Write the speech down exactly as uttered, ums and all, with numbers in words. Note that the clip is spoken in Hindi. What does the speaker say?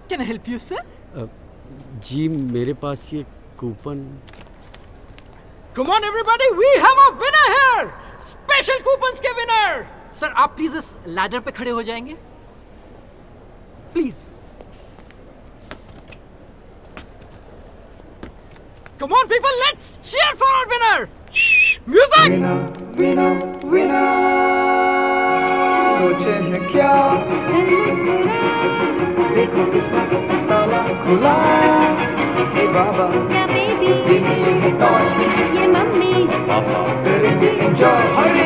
Can I help you, sir? uh, जी मेरे पास ये coupon. Come on everybody, we have a winner here! Special coupons के winner! Sir, आप please इस ladder पे खड़े हो जाएंगे? Please. Come on people, let's cheer for our winner! Music! Winner, winner, winner. सोचे है क्या? देखो किस्मत का ताला खुला। हे बाबा, क्या बेबी? ये लिए है टॉय। ये मम्मी, पापा करेंगे एंजॉय।